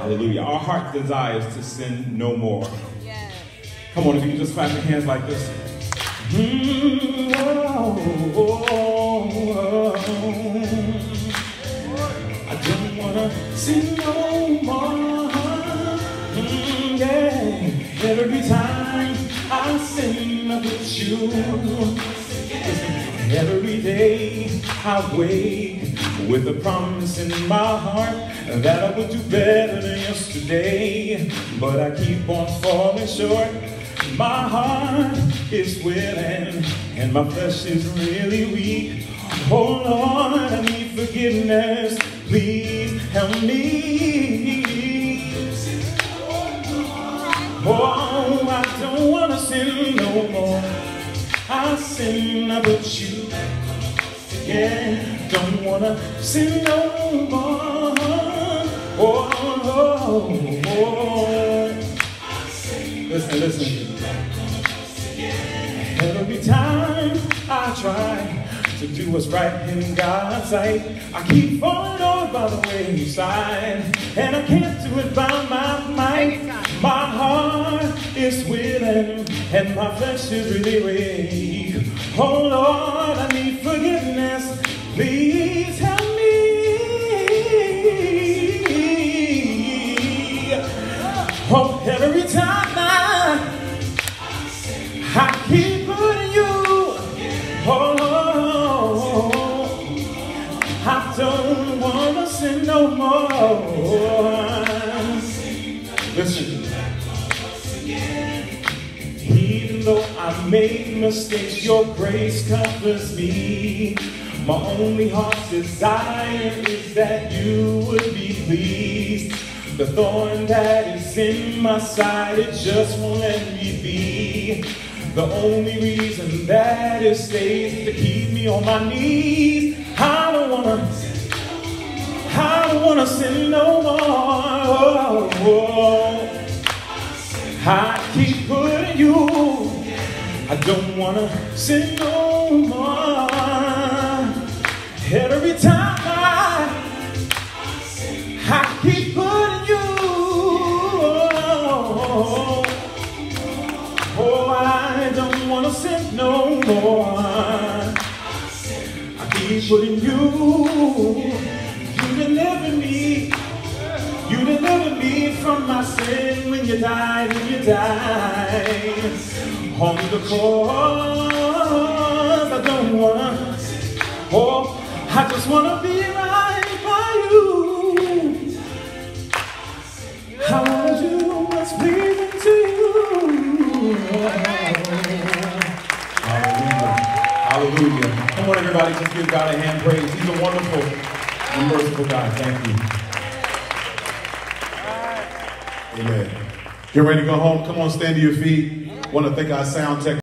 Hallelujah. Our heart desires to sin no more. Yes. Come on, if you can just clap your hands like this. I don't want to sin no more. Yeah. Every time I sin, I put you. Every day I wake with a promise in my heart that I would do better than yesterday, but I keep on falling short. My heart is willing and my flesh is really weak. Oh Lord, I need forgiveness. Please help me. Oh, I don't want to sin no more. I sin, but you, yeah, don't want to sin no more. Oh. Listen. Every time I try to do what's right in God's sight, I keep falling over by the wayside, and I can't do it by my might. My heart is willing, and my flesh is really weak. Oh Lord, I need forgiveness. Please help me. Oh, every time I keep putting you. Oh, I don't want to sin no more. Listen. Even though I made mistakes, your grace covers me. My only heart's desire is that you would be pleased. The thorn that is in my side, it just won't let me be. The only reason that it stays to keep me on my knees. I don't wanna sin no more. I keep putting you. I don't wanna sin no more. Every time I keep putting you. Oh, I don't want to sin no more. I keep putting you. You delivered me. You delivered me from my sin when you died, on the cross. I don't want to. Oh, I just want to be right by you. I want to do what's pleasing to you. Hallelujah. Hallelujah. Come on, everybody, just give God a hand praise. He's a wonderful and merciful God. Thank you. Amen. Get ready to go home. Come on, stand to your feet. Want to thank our sound tech.